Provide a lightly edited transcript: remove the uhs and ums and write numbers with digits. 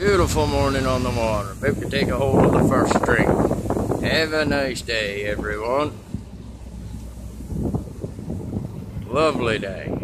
Beautiful morning on the water. About to take a hold of the first string. Have a nice day, everyone. Lovely day.